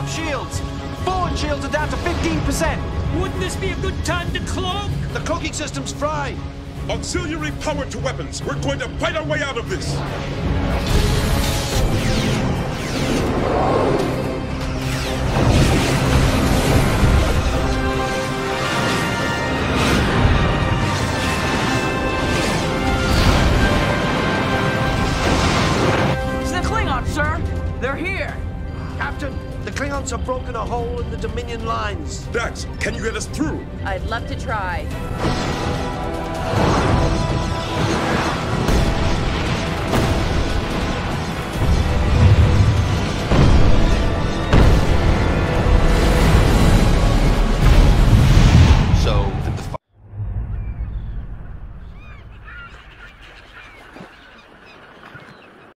up shields. Forward shields are down to 15%. Wouldn't this be a good time to cloak? The cloaking system's fried. Auxiliary power to weapons. We're going to fight our way out of this. It's the Klingons, sir. They're here. Captain, the Klingons have broken a hole in the Dominion lines. Dax, can you get us through? I'd love to try.